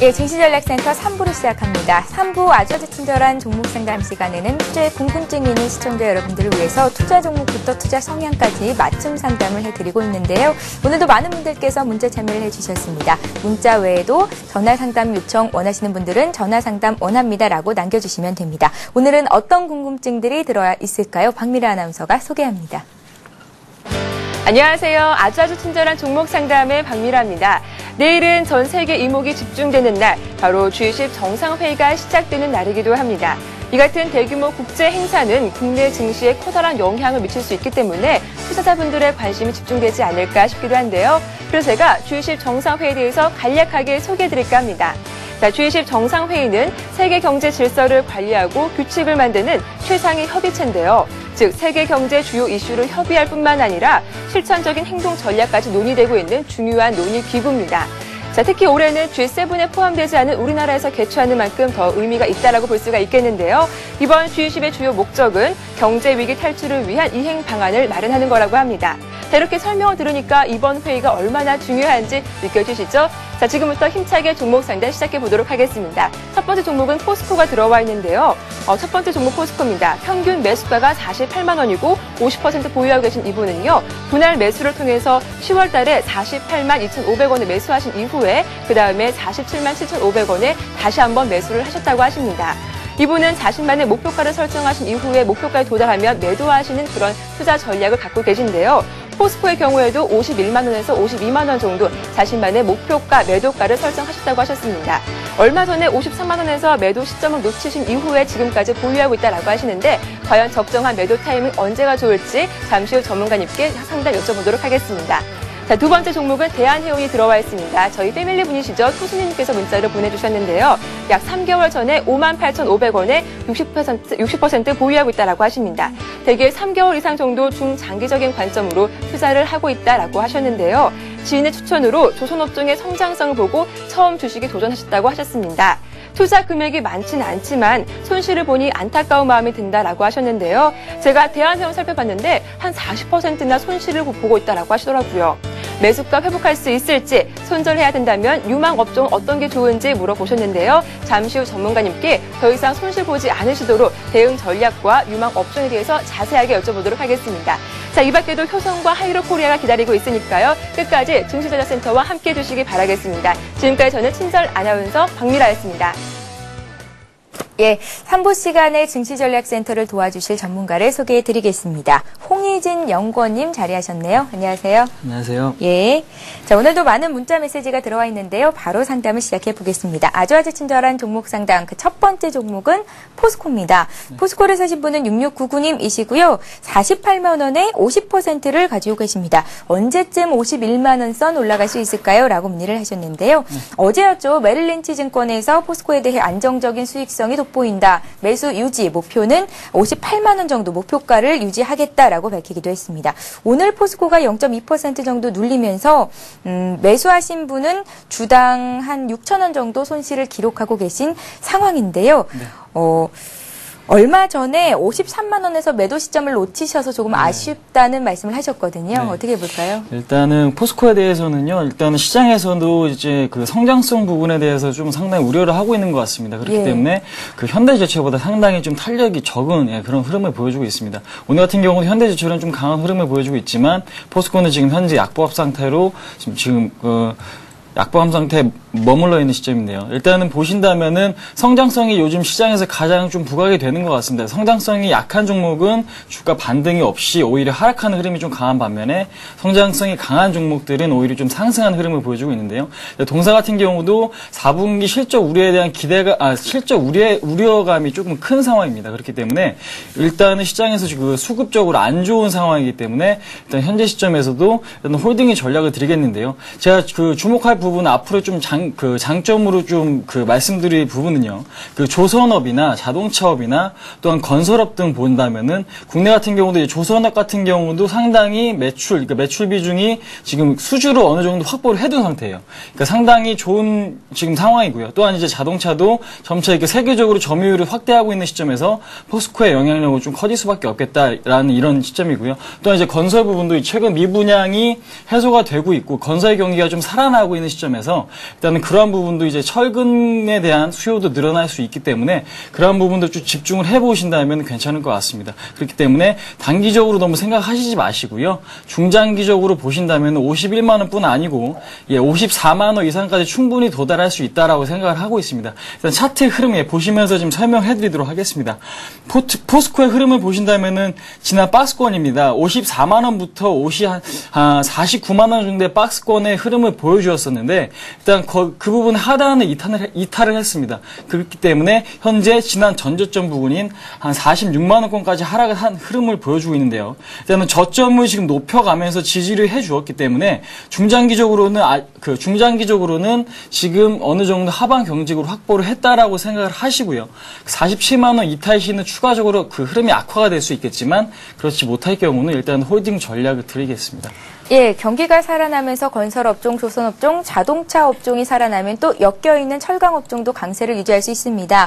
예, 증시전략센터 3부를 시작합니다. 3부 아주 친절한 종목 상담 시간에는 투자에 궁금증이 있는 시청자 여러분들을 위해서 투자 종목부터 투자 성향까지 맞춤 상담을 해드리고 있는데요. 오늘도 많은 분들께서 문자 참여를 해주셨습니다. 문자 외에도 전화 상담 요청 원하시는 분들은 전화 상담 원합니다라고 남겨주시면 됩니다. 오늘은 어떤 궁금증들이 들어와 있을까요? 박미라 아나운서가 소개합니다. 안녕하세요. 아주 친절한 종목 상담의 박미라입니다. 내일은 전 세계 이목이 집중되는 날, 바로 G20 정상회의가 시작되는 날이기도 합니다. 이 같은 대규모 국제 행사는 국내 증시에 커다란 영향을 미칠 수 있기 때문에 투자자분들의 관심이 집중되지 않을까 싶기도 한데요. 그래서 제가 G20 정상회의에 대해서 간략하게 소개해드릴까 합니다. 자, G20 정상회의는 세계 경제 질서를 관리하고 규칙을 만드는 최상위 협의체인데요. 즉, 세계 경제 주요 이슈를 협의할 뿐만 아니라 실천적인 행동 전략까지 논의되고 있는 중요한 논의 기구입니다. 자, 특히 올해는 G7에 포함되지 않은 우리나라에서 개최하는 만큼 더 의미가 있다라고 볼 수가 있겠는데요. 이번 G20의 주요 목적은 경제 위기 탈출을 위한 이행 방안을 마련하는 거라고 합니다. 자, 이렇게 설명을 들으니까 이번 회의가 얼마나 중요한지 느껴지시죠? 자, 지금부터 힘차게 종목 상담 시작해 보도록 하겠습니다. 첫 번째 종목은 포스코가 들어와 있는데요. 첫 번째 종목 포스코입니다. 평균 매수가가 48만 원이고 50% 보유하고 계신 이분은요. 분할 매수를 통해서 10월 달에 48만 2,500원에 매수하신 이후에 그 다음에 47만 7,500원에 다시 한번 매수를 하셨다고 하십니다. 이분은 자신만의 목표가를 설정하신 이후에 목표가에 도달하면 매도하시는 그런 투자 전략을 갖고 계신데요. 포스코의 경우에도 51만 원에서 52만 원 정도 자신만의 목표가, 매도가를 설정하셨다고 하셨습니다. 얼마 전에 53만 원에서 매도 시점을 놓치신 이후에 지금까지 보유하고 있다라고 하시는데 과연 적정한 매도 타이밍 언제가 좋을지 잠시 후 전문가님께 상담 여쭤보도록 하겠습니다. 자, 두 번째 종목은 대한해운이 들어와 있습니다. 저희 패밀리 분이시죠. 토수님께서 문자를 보내주셨는데요. 약 3개월 전에 58,500원에 60% 보유하고 있다라고 하십니다. 대개 3개월 이상 정도 중장기적인 관점으로 투자를 하고 있다라고 하셨는데요. 지인의 추천으로 조선업종의 성장성을 보고 처음 주식에 도전하셨다고 하셨습니다. 투자 금액이 많지는 않지만 손실을 보니 안타까운 마음이 든다라고 하셨는데요. 제가 대한해운 살펴봤는데 한 40%나 손실을 보고 있다라고 하시더라고요. 매수가 회복할 수 있을지, 손절해야 된다면 유망업종은 어떤 게 좋은지 물어보셨는데요. 잠시 후 전문가님께 더 이상 손실 보지 않으시도록 대응 전략과 유망업종에 대해서 자세하게 여쭤보도록 하겠습니다. 자, 이 밖에도 효성과 하이로코리아가 기다리고 있으니까요. 끝까지 증시전략센터와 함께 해주시기 바라겠습니다. 지금까지 저는 친절 아나운서 박미라였습니다. 예, 3부 시간에 증시전략센터를 도와주실 전문가를 소개해드리겠습니다. 홍희진 연구원님 자리하셨네요. 안녕하세요. 안녕하세요. 예, 자, 오늘도 많은 문자 메시지가 들어와 있는데요. 바로 상담을 시작해보겠습니다. 아주 친절한 종목 상담, 그 첫 번째 종목은 포스코입니다. 네. 포스코를 사신 분은 6699님이시고요. 48만 원에 50%를 가지고 계십니다. 언제쯤 51만 원 선 올라갈 수 있을까요? 라고 문의를 하셨는데요. 네. 어제였죠. 메릴린치 증권에서 포스코에 대해 안정적인 수익성이 돋보인다. 매수 유지, 목표는 58만 원 정도 목표가를 유지하겠다라고 밝히기도 했습니다. 오늘 포스코가 0.2% 정도 눌리면서 매수하신 분은 주당 한 6천 원 정도 손실을 기록하고 계신 상황인데요. 네. 얼마 전에 53만 원에서 매도 시점을 놓치셔서 조금 아쉽다는 말씀을 하셨거든요. 네. 어떻게 볼까요? 일단은 포스코에 대해서는요. 일단은 시장에서도 이제 그 성장성 부분에 대해서 좀 상당히 우려를 하고 있는 것 같습니다. 그렇기 때문에 그 현대제철보다 상당히 좀 탄력이 적은 그런 흐름을 보여주고 있습니다. 오늘 같은 경우는 현대제철은 좀 강한 흐름을 보여주고 있지만 포스코는 지금 현재 약보합 상태로 지금 약보합 상태에 머물러 있는 시점인데요. 일단은 보신다면은 성장성이 요즘 시장에서 가장 좀 부각이 되는 것 같습니다. 성장성이 약한 종목은 주가 반등이 없이 오히려 하락하는 흐름이 좀 강한 반면에 성장성이 강한 종목들은 오히려 좀 상승하는 흐름을 보여주고 있는데요. 동사 같은 경우도 4분기 실적 우려에 대한 실적 우려감이 조금 큰 상황입니다. 그렇기 때문에 일단은 시장에서 그 수급적으로 안 좋은 상황이기 때문에 일단 현재 시점에서도 일단 홀딩의 전략을 드리겠는데요. 제가 그 주목할 부분 앞으로 좀 장점으로 좀 말씀드릴 부분은요. 그 조선업이나 자동차업이나 또한 건설업 등 본다면은 국내 같은 경우도 이제 조선업 같은 경우도 상당히 그러니까 매출 비중이 지금 수주로 어느 정도 확보를 해둔 상태예요. 그러니까 상당히 좋은 지금 상황이고요. 또한 이제 자동차도 점차 이렇게 세계적으로 점유율을 확대하고 있는 시점에서 포스코의 영향력은 좀 커질 수밖에 없겠다라는 이런 시점이고요. 또한 이제 건설 부분도 최근 미분양이 해소가 되고 있고 건설 경기가 좀 살아나고 있는 시점에서 일단은 그러한 부분도 이제 철근에 대한 수요도 늘어날 수 있기 때문에 그러한 부분도 좀 집중을 해보신다면 괜찮을 것 같습니다. 그렇기 때문에 단기적으로 너무 생각하시지 마시고요. 중장기적으로 보신다면 51만 원뿐 아니고 54만 원 이상까지 충분히 도달할 수 있다라고 생각을 하고 있습니다. 일단 차트의 흐름에 보시면서 지금 설명해드리도록 하겠습니다. 포스코의 흐름을 보신다면은 지난 박스권입니다. 54만 원부터 49만 원 정도의 박스권의 흐름을 보여주었었는데 일단 그 부분 하단을 이탈을 했습니다. 그렇기 때문에 현재 지난 전저점 부분인 한 46만 원권까지 하락을 한 흐름을 보여주고 있는데요. 일단은 저점을 지금 높여가면서 지지를 해주었기 때문에 중장기적으로는 지금 어느 정도 하방 경직으로 확보를 했다라고 생각을 하시고요. 47만 원 이탈 시는 추가적으로 그 흐름이 악화가 될 수 있겠지만 그렇지 못할 경우는 일단 홀딩 전략을 드리겠습니다. 예, 경기가 살아나면서 건설업종, 조선업종, 자동차 업종이 살아나면 또 엮여있는 철강업종도 강세를 유지할 수 있습니다.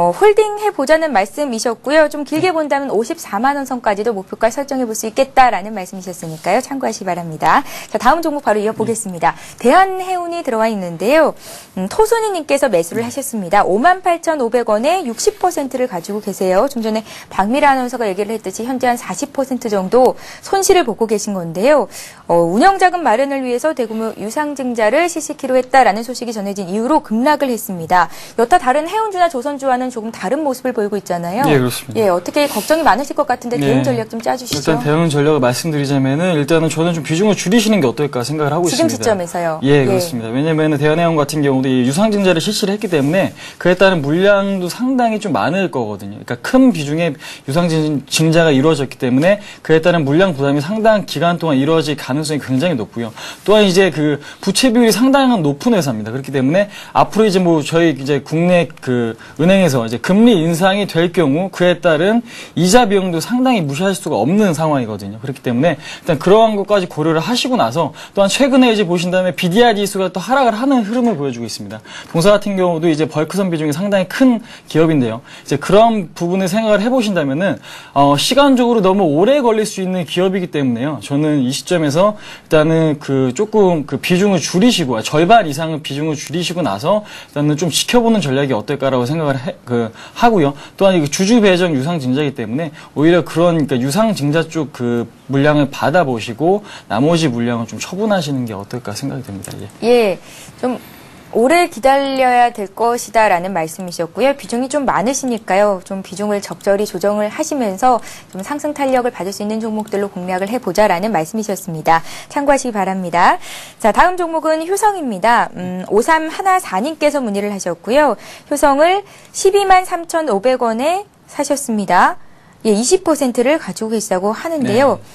홀딩해보자는 말씀이셨고요. 좀 길게 본다면 54만 원 선까지도 목표가 설정해볼 수 있겠다라는 말씀이셨으니까요. 참고하시기 바랍니다. 자, 다음 종목 바로 이어보겠습니다. 대한해운이 들어와 있는데요. 토순이님께서 매수를 하셨습니다. 58,500원에 60%를 가지고 계세요. 좀 전에 박미라 아나운서가 얘기를 했듯이 현재 한 40% 정도 손실을 보고 계신 건데요. 운영자금 마련을 위해서 대규모 유상증자를 실시키로 했다라는 소식이 전해진 이후로 급락을 했습니다. 여타 다른 해운주나 조선주와는 조금 다른 모습을 보이고 있잖아요. 예, 그렇습니다. 예, 어떻게 걱정이 많으실 것 같은데 대응 전략 좀 짜주시죠. 일단 대응 전략을 말씀드리자면은 일단은 저는 좀 비중을 줄이시는 게 어떨까 생각을 하고 지금 있습니다. 시점에서요. 예, 그렇습니다. 왜냐면은 대한해운 같은 경우도 이 유상증자를 실시를 했기 때문에 그에 따른 물량도 상당히 좀 많을 거거든요. 그러니까 큰 비중의 유상증자가 이루어졌기 때문에 그에 따른 물량 부담이 상당한 기간 동안 이루어질 가능성이 굉장히 높고요. 또한 이제 그 부채 비율이 상당한 높은 회사입니다. 그렇기 때문에 앞으로 이제 뭐 저희 이제 국내 그 은행에서 이제 금리 인상이 될 경우 그에 따른 이자 비용도 상당히 무시할 수가 없는 상황이거든요. 그렇기 때문에 일단 그러한 것까지 고려를 하시고 나서 또한 최근에 이제 보신다면 BDR 지수가 또 하락을 하는 흐름을 보여주고 있습니다. 동사 같은 경우도 이제 벌크선 비중이 상당히 큰 기업인데요. 이제 그런 부분을 생각을 해보신다면은 시간적으로 너무 오래 걸릴 수 있는 기업이기 때문에요. 저는 이 시점에서 일단은 조금 비중을 줄이시고 절반 이상의 비중을 줄이시고 나서 일단은 좀 지켜보는 전략이 어떨까라고 생각을 하고요. 또한 주주 배정 유상 증자이기 때문에 오히려 그러니까 유상 증자 쪽 물량을 받아보시고 나머지 물량을 좀 처분하시는 게 어떨까 생각이 됩니다. 예, 좀 오래 기다려야 될 것이다라는 말씀이셨고요. 비중이 좀 많으시니까요. 좀 비중을 적절히 조정을 하시면서 좀 상승 탄력을 받을 수 있는 종목들로 공략을 해보자라는 말씀이셨습니다. 참고하시기 바랍니다. 자, 다음 종목은 효성입니다. 5314님께서 문의를 하셨고요. 효성을 123,500원에 사셨습니다. 예, 20%를 가지고 계시다고 하는데요. 네.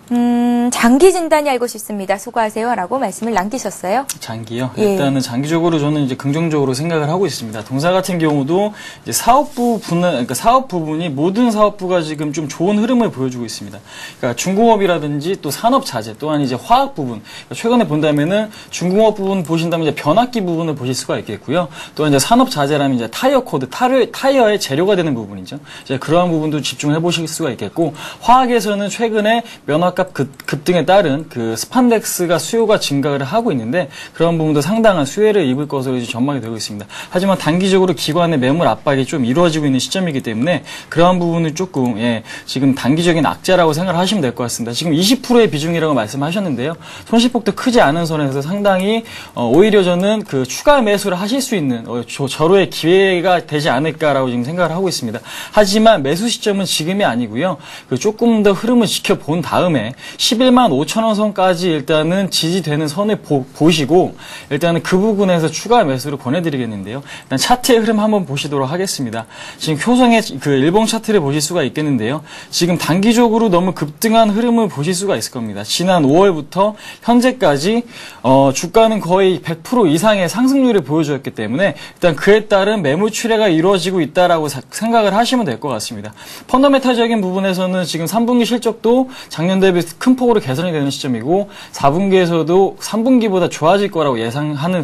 장기 진단이 알고 싶습니다. 수고하세요. 라고 말씀을 남기셨어요. 장기요? 예. 일단은 장기적으로 저는 이제 긍정적으로 생각을 하고 있습니다. 동사 같은 경우도 이제 사업 부분이 모든 사업부가 지금 좀 좋은 흐름을 보여주고 있습니다. 그러니까 중공업이라든지 또 산업 자재 또한 이제 화학 부분. 그러니까 최근에 본다면은 중공업 부분 보신다면 이제 변압기 부분을 보실 수가 있겠고요. 또한 이제 산업 자재라면 이제 타이어 코드, 타이어의 재료가 되는 부분이죠. 이제 그러한 부분도 집중해 보실 수가 있겠고, 화학에서는 최근에 면화값 급등에 따른 스판덱스가 수요가 증가를 하고 있는데 그런 부분도 상당한 수혜를 입을 것으로 이제 전망이 되고 있습니다. 하지만 단기적으로 기관의 매물 압박이 좀 이루어지고 있는 시점이기 때문에 그러한 부분을 조금 지금 단기적인 악재라고 생각을 하시면 될 것 같습니다. 지금 20%의 비중이라고 말씀하셨는데요. 손실폭도 크지 않은 선에서 상당히 오히려 저는 추가 매수를 하실 수 있는 절호의 기회가 되지 않을까라고 지금 생각을 하고 있습니다. 하지만 매수 시점은 지금이 아니고요. 조금 더 흐름을 지켜본 다음에 11만 5천 원 선까지 일단은 지지되는 선을 보시고 일단은 그 부분에서 추가 매수를 권해드리겠는데요. 일단 차트의 흐름 한번 보시도록 하겠습니다. 지금 효성의 일봉 차트를 보실 수가 있겠는데요. 지금 단기적으로 너무 급등한 흐름을 보실 수가 있을 겁니다. 지난 5월부터 현재까지 주가는 거의 100% 이상의 상승률을 보여주었기 때문에 일단 그에 따른 매물 출회가 이루어지고 있다라고 생각을 하시면 될 것 같습니다. 펀더멘탈적인 부분에서는 지금 3분기 실적도 작년 대비 큰 폭으로 개선이 되는 시점이고 4분기에서도 3분기보다 좋아질 거라고 예상하는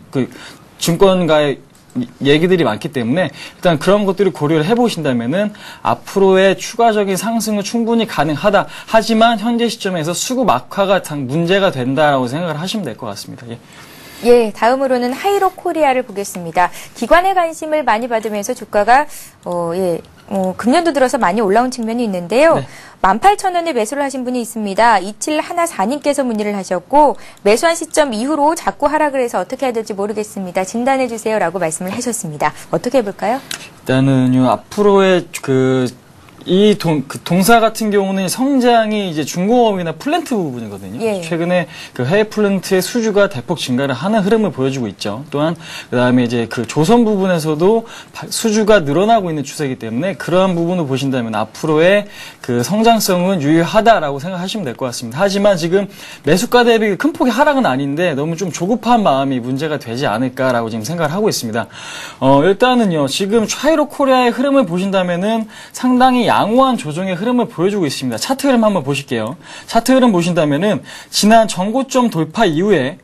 증권가의 얘기들이 많기 때문에 일단 그런 것들을 고려를 해보신다면은 앞으로의 추가적인 상승은 충분히 가능하다. 하지만 현재 시점에서 수급 악화가 문제가 된다라고 생각을 하시면 될 것 같습니다. 예. 예, 다음으로는 하이로 코리아를 보겠습니다. 기관의 관심을 많이 받으면서 주가가 금년도 들어서 많이 올라온 측면이 있는데요. 네. 18,000원에 매수를 하신 분이 있습니다. 2714님께서 문의를 하셨고 매수한 시점 이후로 자꾸 하락을 해서 어떻게 해야 될지 모르겠습니다. 진단해 주세요라고 말씀을 하셨습니다. 어떻게 해볼까요? 일단은요, 앞으로의 동사 같은 경우는 성장이 이제 중공업이나 플랜트 부분이거든요. 예. 최근에 그 해외 플랜트의 수주가 대폭 증가를 하는 흐름을 보여주고 있죠. 또한 그다음에 이제 그 조선 부분에서도 수주가 늘어나고 있는 추세이기 때문에 그러한 부분을 보신다면 앞으로의 그 성장성은 유효하다라고 생각하시면 될 것 같습니다. 하지만 지금 매수가 대비 큰 폭의 하락은 아닌데 너무 좀 조급한 마음이 문제가 되지 않을까라고 지금 생각을 하고 있습니다. 일단은요, 지금 하이로 코리아의 흐름을 보신다면은 상당히 양호한 조정의 흐름을 보여주고 있습니다. 차트 흐름 한번 보실게요. 차트 흐름 보신다면은 지난 전고점 돌파 이후에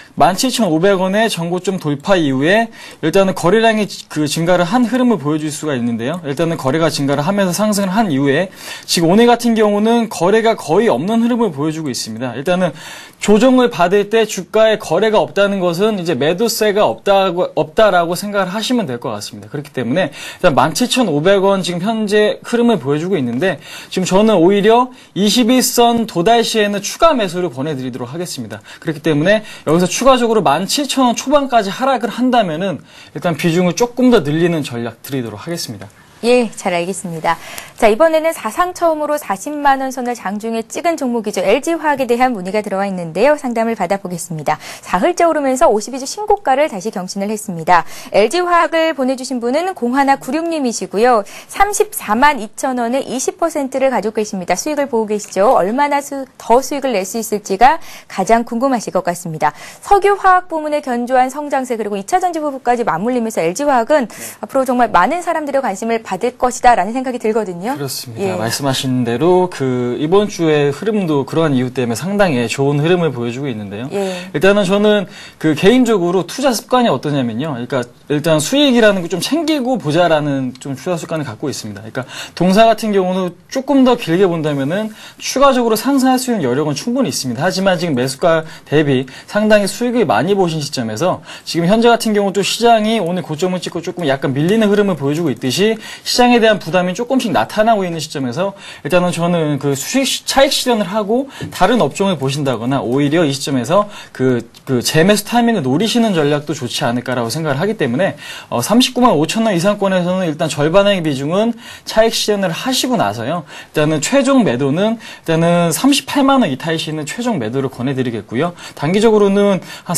17,500원의 전고점 돌파 이후에 일단은 거래량이 그 증가를 한 흐름을 보여줄 수가 있는데요. 일단은 거래가 증가를 하면서 상승을 한 이후에 지금 오늘 같은 경우는 거래가 거의 없는 흐름을 보여주고 있습니다. 일단은 조정을 받을 때 주가에 거래가 없다는 것은 이제 매도세가 없다라고 생각을 하시면 될 것 같습니다. 그렇기 때문에 일단 17,500원 지금 현재 흐름을 보여주고 있는데 지금 저는 오히려 21선 도달 시에는 추가 매수를 권해드리도록 하겠습니다. 그렇기 때문에 여기서 추가적으로 17,000원 초반까지 하락을 한다면은 일단 비중을 조금 더 늘리는 전략 드리도록 하겠습니다. 예, 잘 알겠습니다. 자, 이번에는 사상 처음으로 40만 원 선을 장중에 찍은 종목이죠. LG화학에 대한 문의가 들어와 있는데요. 상담을 받아보겠습니다. 사흘째 오르면서 52주 신고가를 다시 경신을 했습니다. LG화학을 보내주신 분은 0196님이시고요. 34만 2천 원에 20%를 가지고 계십니다. 수익을 보고 계시죠. 얼마나 더 수익을 낼 수 있을지가 가장 궁금하실 것 같습니다. 석유화학 부문의 견조한 성장세 그리고 2차 전지 부분까지 맞물리면서 LG화학은 앞으로 정말 많은 사람들의 관심을 받을 것이다라는 생각이 들거든요. 그렇습니다. 예. 말씀하신 대로 이번 주의 흐름도 그러한 이유 때문에 상당히 좋은 흐름을 보여주고 있는데요. 예. 일단은 저는 개인적으로 투자 습관이 어떠냐면요. 그러니까 일단 수익이라는 거 좀 챙기고 보자라는 좀 투자 습관을 갖고 있습니다. 그러니까 동사 같은 경우는 조금 더 길게 본다면은 추가적으로 상승할 수 있는 여력은 충분히 있습니다. 하지만 지금 매수가 대비 상당히 수익을 많이 보신 시점에서 지금 현재 같은 경우 또 시장이 오늘 고점을 찍고 조금 약간 밀리는 흐름을 보여주고 있듯이 시장에 대한 부담이 조금씩 나타나고 있는 시점에서 일단은 저는 수익 차익 실현을 하고 다른 업종을 보신다거나 오히려 이 시점에서 재매수 타이밍을 노리시는 전략도 좋지 않을까라고 생각을 하기 때문에 39만 5천 원 이상권에서는 일단 절반의 비중은 차익 실현을 하시고 나서요. 일단은 최종 매도는 일단은 38만 원 이타이시는 최종 매도를 권해드리겠고요. 단기적으로는 한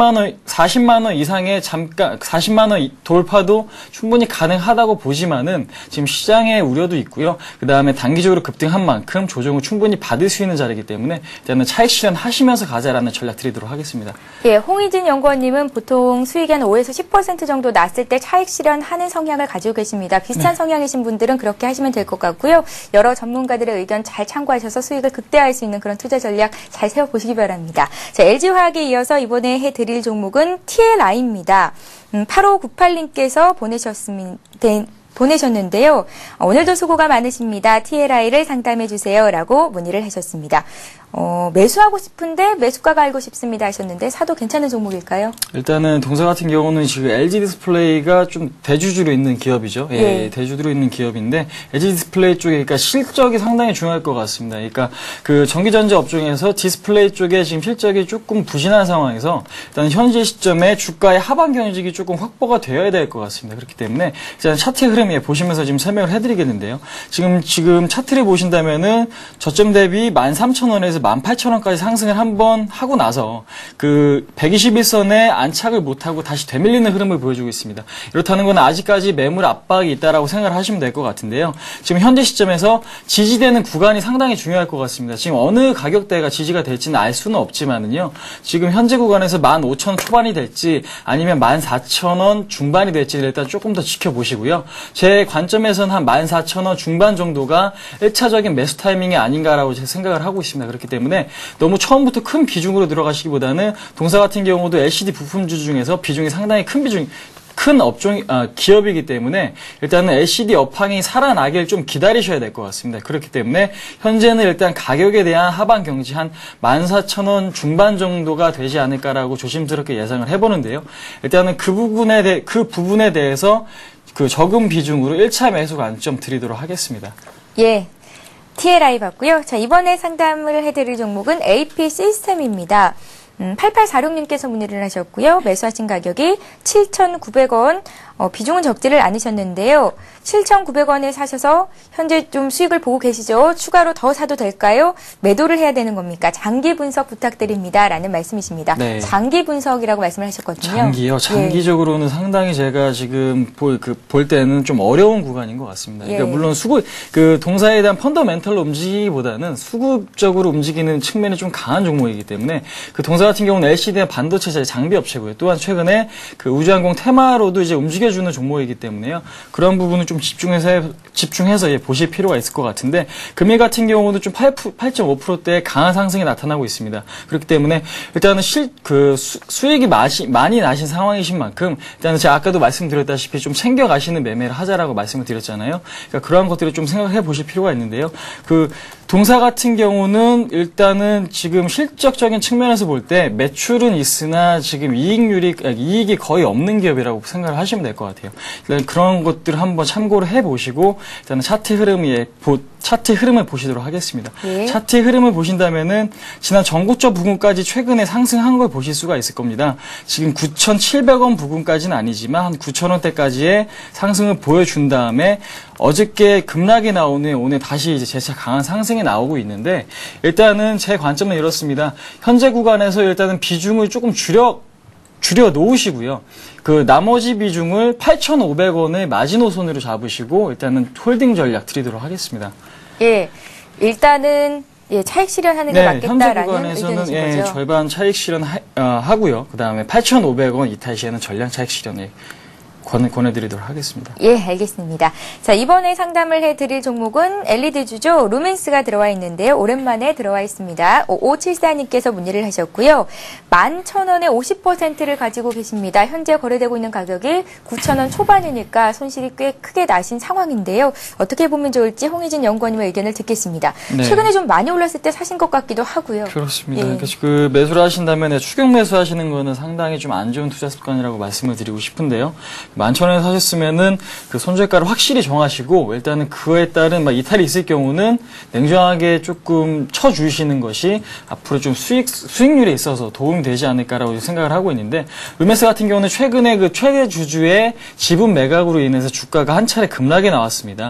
40만 원 이상의 40만 원 돌파도 충분히 가능하다고 보지만은 지금 시장의 우려도 있고요. 그 다음에 단기적으로 급등한 만큼 조정을 충분히 받을 수 있는 자리이기 때문에 일단은 차익 실현하시면서 가자라는 전략 드리도록 하겠습니다. 예, 홍희진 연구원님은 보통 수익이 한 5에서 10% 정도 났을 때 차익 실현하는 성향을 가지고 계십니다. 비슷한 성향이신 분들은 그렇게 하시면 될 것 같고요. 여러 전문가들의 의견 잘 참고하셔서 수익을 극대화할 수 있는 그런 투자 전략 잘 세워보시기 바랍니다. 자, LG화학에 이어서 이번에 해드릴 종목은 TLI입니다. 8598님께서 보내셨는데요. 오늘도 수고가 많으십니다. TLI를 상담해 주세요라고 문의를 하셨습니다. 매수하고 싶은데 매수가가 알고 싶습니다 하셨는데 사도 괜찮은 종목일까요? 일단은 동사 같은 경우는 지금 LG 디스플레이가 좀 대주주로 있는 기업이죠. 예, 대주주로 있는 기업인데 LG 디스플레이 쪽에 그러니까 실적이 상당히 중요할 것 같습니다. 그러니까 전기전자 업종에서 디스플레이 쪽에 지금 실적이 조금 부진한 상황에서 일단 현재 시점에 주가의 하반 경직이 조금 확보가 되어야 될 것 같습니다. 그렇기 때문에 일단 차트 흐름 보시면서 지금 설명을 해드리겠는데요. 지금 차트를 보신다면은 저점 대비 13,000원에서 18,000원까지 상승을 한번 하고 나서 121선에 안착을 못하고 다시 되밀리는 흐름을 보여주고 있습니다. 이렇다는 건 아직까지 매물 압박이 있다라고 생각을 하시면 될 것 같은데요. 지금 현재 시점에서 지지되는 구간이 상당히 중요할 것 같습니다. 지금 어느 가격대가 지지가 될지는 알 수는 없지만은요. 지금 현재 구간에서 15,000원 초반이 될지 아니면 14,000원 중반이 될지를 일단 조금 더 지켜보시고요. 제 관점에서는 한 14,000원 중반 정도가 1차적인 매수 타이밍이 아닌가라고 제 생각을 하고 있습니다. 그렇기 때문에 너무 처음부터 큰 비중으로 들어가시기보다는 동사 같은 경우도 LCD 부품주 중에서 비중이 상당히 큰 큰 기업이기 때문에 일단은 LCD 업황이 살아나길 좀 기다리셔야 될 것 같습니다. 그렇기 때문에 현재는 일단 가격에 대한 하반 경지 한 14,000원 중반 정도가 되지 않을까라고 조심스럽게 예상을 해보는데요. 일단은 그 부분에 대해서 그 적은 비중으로 1차 매수 관점 드리도록 하겠습니다. 예. TLI 봤고요. 자, 이번에 상담을 해드릴 종목은 AP 시스템입니다. 8846님께서 문의를 하셨고요. 매수하신 가격이 7,900원, 비중은 적지를 않으셨는데요. 7,900원에 사셔서 현재 좀 수익을 보고 계시죠? 추가로 더 사도 될까요? 매도를 해야 되는 겁니까? 장기 분석 부탁드립니다. 라는 말씀이십니다. 네. 장기 분석이라고 말씀을 하셨거든요. 장기요? 장기적으로는 상당히 제가 지금 볼 때는 좀 어려운 구간인 것 같습니다. 그러니까 물론 동사에 대한 펀더멘털로 움직이기보다는 수급적으로 움직이는 측면이 좀 강한 종목이기 때문에 그 동사 같은 경우는 LCD 반도체 장비 업체고요. 또한 최근에 그 우주항공 테마로도 이제 움직여주는 종목이기 때문에요. 그런 부분은 좀 집중해서 보실 필요가 있을 것 같은데 금일 같은 경우도 좀 8.5%대의 강한 상승이 나타나고 있습니다. 그렇기 때문에 일단은 수익이 많이 나신 상황이신 만큼 일단은 제가 아까도 말씀드렸다시피 좀 챙겨 가시는 매매를 하자라고 말씀을 드렸잖아요. 그러니까 그러한 것들을 좀 생각해 보실 필요가 있는데요. 그 동사 같은 경우는 일단은 지금 실적적인 측면에서 볼 때 매출은 있으나 지금 이익이 거의 없는 기업이라고 생각을 하시면 될 것 같아요. 일단 그런 것들을 한번 참고를 해보시고 일단은 차트 흐름을 보시도록 하겠습니다. 예. 차트 흐름을 보신다면은 지난 전고점 부근까지 최근에 상승한 걸 보실 수가 있을 겁니다. 지금 9,700원 부근까지는 아니지만 한 9,000원대까지의 상승을 보여준 다음에 어저께 급락이 나온 후에 오늘 다시 이제 재차 강한 상승이 나오고 있는데 일단은 제 관점은 이렇습니다. 현재 구간에서 일단은 비중을 조금 줄여 놓으시고요. 그 나머지 비중을 8,500원의 마지노선으로 잡으시고 일단은 홀딩 전략 드리도록 하겠습니다. 예. 일단은 차익 실현하는 게 맞겠다라는 의견이신 거죠? 절반 차익 실현 하고요. 그다음에 8,500원 이탈 시에는 전량 차익 실현에 권해드리도록 하겠습니다. 예, 알겠습니다. 자, 이번에 상담을 해드릴 종목은 LED 주죠. 루멘스가 들어와 있는데요. 오랜만에 들어와 있습니다. 5574님께서 문의를 하셨고요. 11,000원에 50%를 가지고 계십니다. 현재 거래되고 있는 가격이 9,000원 초반이니까 손실이 꽤 크게 나신 상황인데요. 어떻게 보면 좋을지 홍희진 연구원님의 의견을 듣겠습니다. 네. 최근에 좀 많이 올랐을 때 사신 것 같기도 하고요. 그렇습니다. 예. 그래서 그 매수를 하신다면 추격 매수하시는 거는 상당히 좀 안 좋은 투자 습관이라고 말씀을 드리고 싶은데요. 11,000원에 사셨으면은 그 손절가를 확실히 정하시고 일단은 그에 따른 이탈이 있을 경우는 냉정하게 조금 쳐주시는 것이 앞으로 좀 수익률에 있어서 도움이 되지 않을까라고 생각을 하고 있는데 루멘스 같은 경우는 최근에 그 최대 주주의 지분 매각으로 인해서 주가가 한 차례 급락이 나왔습니다.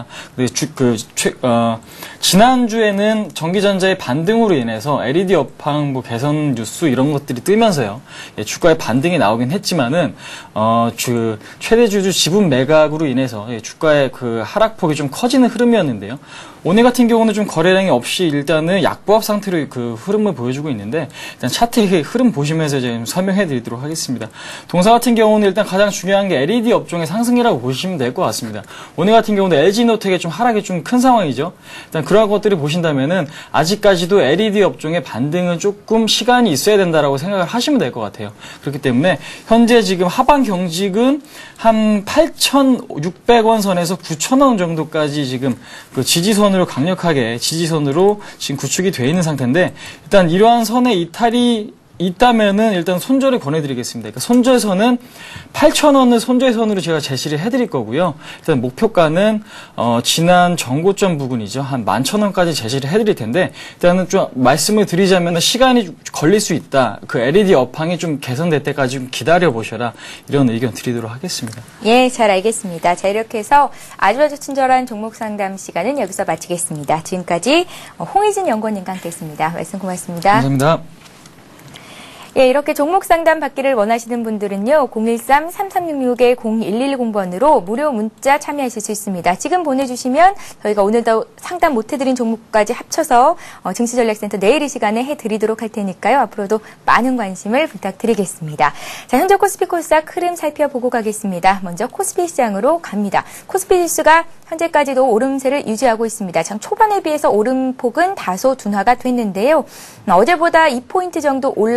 지난주에는 전기전자의 반등으로 인해서 LED 업황 개선 뉴스 이런 것들이 뜨면서요. 주가의 반등이 나오긴 했지만은 최대 주주 지분 매각으로 인해서 주가의 그 하락폭이 좀 커지는 흐름이었는데요. 오늘 같은 경우는 좀 거래량이 없이 일단은 약보합 상태로 그 흐름을 보여주고 있는데 일단 차트의 흐름 보시면서 이제 설명해 드리도록 하겠습니다. 동사 같은 경우는 일단 가장 중요한 게 LED 업종의 상승이라고 보시면 될 것 같습니다. 오늘 같은 경우는 LG노텍의 좀 하락이 좀 큰 상황이죠. 일단 그러한 것들을 보신다면은 아직까지도 LED 업종의 반등은 조금 시간이 있어야 된다라고 생각을 하시면 될 것 같아요. 그렇기 때문에 현재 지금 하반 경직은 한 8,600원 선에서 9,000원 정도까지 지금 그 지지선으로 강력하게 지지선으로 지금 구축이 되어 있는 상태인데 일단 이러한 선의 이탈이 있다면은 일단 손절을 권해드리겠습니다. 그러니까 손절선은 8,000원을 손절선으로 제가 제시를 해드릴 거고요. 일단 목표가는 지난 전고점 부근이죠. 한 11,000원까지 제시를 해드릴 텐데 일단은 좀 말씀을 드리자면은 시간이 걸릴 수 있다. 그 LED 업황이 좀 개선될 때까지 좀 기다려 보셔라. 이런 의견 드리도록 하겠습니다. 예, 잘 알겠습니다. 자, 이렇게 해서 아주 친절한 종목 상담 시간은 여기서 마치겠습니다. 지금까지 홍희진 연구원님과 함께했습니다. 말씀 고맙습니다. 감사합니다. 예, 이렇게 종목 상담 받기를 원하시는 분들은요. 013-3366-0110번으로 무료 문자 참여하실 수 있습니다. 지금 보내주시면 저희가 오늘도 상담 못해드린 종목까지 합쳐서 증시전략센터 내일 이 시간에 해드리도록 할 테니까요. 앞으로도 많은 관심을 부탁드리겠습니다. 자, 현재 코스피 코스닥 흐름 살펴보고 가겠습니다. 먼저 코스피 시장으로 갑니다. 코스피 지수가 현재까지도 오름세를 유지하고 있습니다. 장 초반에 비해서 오름폭은 다소 둔화가 됐는데요. 어제보다 2포인트 정도 올라온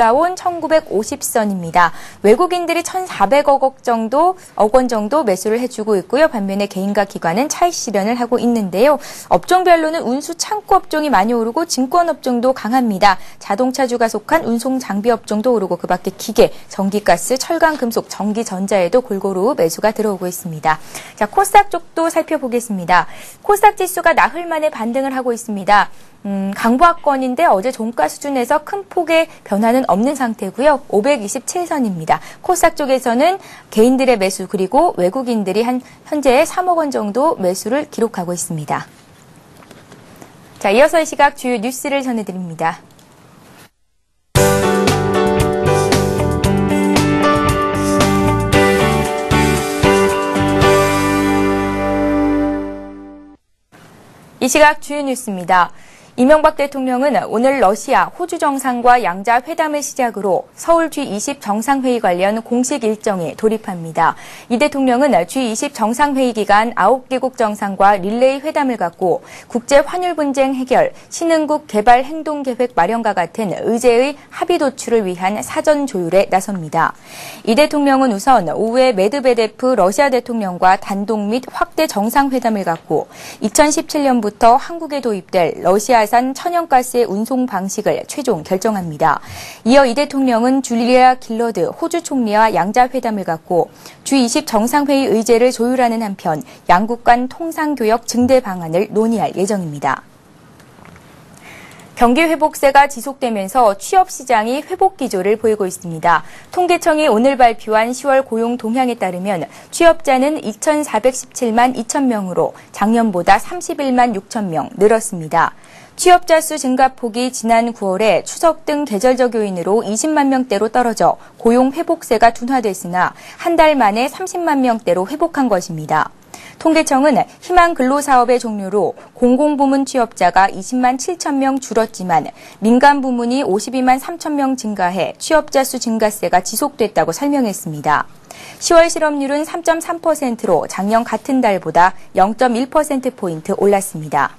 1950선입니다. 외국인들이 1,400억 원 정도 매수를 해주고 있고요. 반면에 개인과 기관은 차익 실현을 하고 있는데요. 업종별로는 운수 창고 업종이 많이 오르고 증권 업종도 강합니다. 자동차주가 속한 운송 장비 업종도 오르고 그 밖에 기계, 전기가스, 철강, 금속, 전기전자에도 골고루 매수가 들어오고 있습니다. 자, 코스닥 쪽도 살펴보겠습니다. 코스닥 지수가 나흘 만에 반등을 하고 있습니다. 강보합권인데 어제 종가 수준에서 큰 폭의 변화는 없는 상태고요. 527선입니다. 코스닥 쪽에서는 개인들의 매수 그리고 외국인들이 현재 3억 원 정도 매수를 기록하고 있습니다. 자, 이어서 이 시각 주요 뉴스를 전해드립니다. 이 시각 주요 뉴스입니다. 이명박 대통령은 오늘 러시아, 호주 정상과 양자 회담을 시작으로 서울 G20 정상회의 관련 공식 일정에 돌입합니다. 이 대통령은 G20 정상회의 기간 9개국 정상과 릴레이 회담을 갖고 국제 환율 분쟁 해결, 신흥국 개발 행동 계획 마련과 같은 의제의 합의 도출을 위한 사전 조율에 나섭니다. 이 대통령은 우선 오후에 메드베데프 러시아 대통령과 단독 및 확대 정상회담을 갖고 2017년부터 한국에 도입될 러시아산 천연가스의 운송 방식을 최종 결정합니다. 이어 이 대통령은 줄리아 길러드 호주 총리와 양자회담을 갖고 G20 정상회의 의제를 조율하는 한편 양국 간 통상교역 증대 방안을 논의할 예정입니다. 경기 회복세가 지속되면서 취업 시장이 회복 기조를 보이고 있습니다. 통계청이 오늘 발표한 10월 고용 동향에 따르면 취업자는 2,417만 2천 명으로 작년보다 31만 6천 명 늘었습니다. 취업자 수 증가폭이 지난 9월에 추석 등 계절적 요인으로 20만 명대로 떨어져 고용 회복세가 둔화됐으나 한 달 만에 30만 명대로 회복한 것입니다. 통계청은 희망 근로사업의 종료로 공공부문 취업자가 20만 7천 명 줄었지만 민간 부문이 52만 3천 명 증가해 취업자 수 증가세가 지속됐다고 설명했습니다. 10월 실업률은 3.3%로 작년 같은 달보다 0.1%포인트 올랐습니다.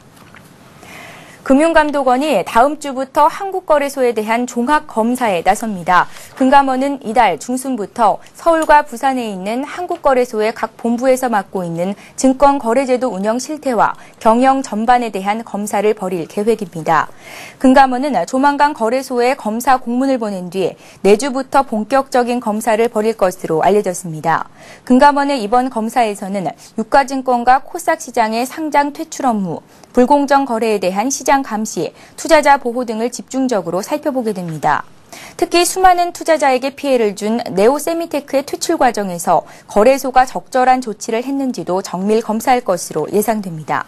금융감독원이 다음 주부터 한국거래소에 대한 종합검사에 나섭니다. 금감원은 이달 중순부터 서울과 부산에 있는 한국거래소의 각 본부에서 맡고 있는 증권거래제도 운영 실태와 경영 전반에 대한 검사를 벌일 계획입니다. 금감원은 조만간 거래소에 검사 공문을 보낸 뒤 내주부터 본격적인 검사를 벌일 것으로 알려졌습니다. 금감원의 이번 검사에서는 유가증권과 코스닥 시장의 상장 퇴출 업무, 불공정 거래에 대한 시장 감시, 투자자 보호 등을 집중적으로 살펴보게 됩니다. 특히 수많은 투자자에게 피해를 준 네오세미테크의 퇴출 과정에서 거래소가 적절한 조치를 했는지도 정밀 검사할 것으로 예상됩니다.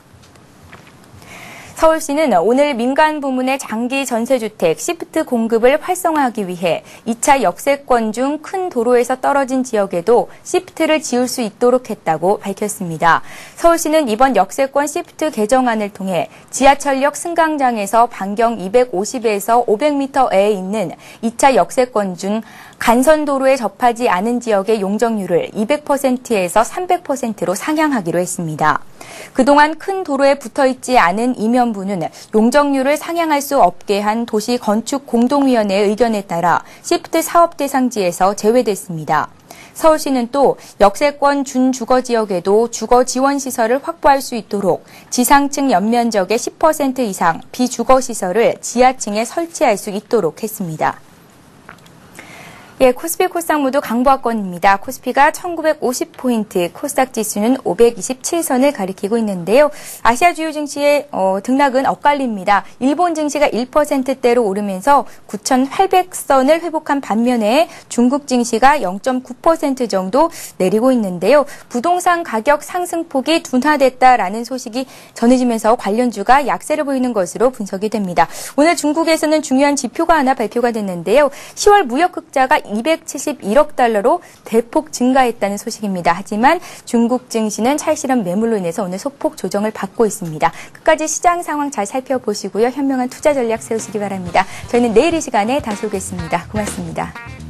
서울시는 오늘 민간 부문의 장기 전세주택 시프트 공급을 활성화하기 위해 2차 역세권 중 큰 도로에서 떨어진 지역에도 시프트를 지을 수 있도록 했다고 밝혔습니다. 서울시는 이번 역세권 시프트 개정안을 통해 지하철역 승강장에서 반경 250에서 500m에 있는 2차 역세권 중 간선도로에 접하지 않은 지역의 용적률을 200%에서 300%로 상향하기로 했습니다. 그동안 큰 도로에 붙어있지 않은 이면부는 용적률을 상향할 수 없게 한 도시건축공동위원회의 의견에 따라 시프트 사업 대상지에서 제외됐습니다. 서울시는 또 역세권 준주거지역에도 주거지원시설을 확보할 수 있도록 지상층 연면적의 10% 이상 비주거시설을 지하층에 설치할 수 있도록 했습니다. 예, 코스피 코스닥 모두 강보합권입니다. 코스피가 1950포인트, 코스닥 지수는 527선을 가리키고 있는데요. 아시아 주요 증시의 등락은 엇갈립니다. 일본 증시가 1%대로 오르면서 9,800선을 회복한 반면에 중국 증시가 0.9% 정도 내리고 있는데요. 부동산 가격 상승폭이 둔화됐다라는 소식이 전해지면서 관련주가 약세를 보이는 것으로 분석이 됩니다. 오늘 중국에서는 중요한 지표가 하나 발표가 됐는데요. 10월 무역 흑자가 271억 달러로 대폭 증가했다는 소식입니다. 하지만 중국 증시는 차익실현 매물로 인해서 오늘 소폭 조정을 받고 있습니다. 끝까지 시장 상황 잘 살펴보시고요. 현명한 투자 전략 세우시기 바랍니다. 저희는 내일 이 시간에 다시 오겠습니다. 고맙습니다.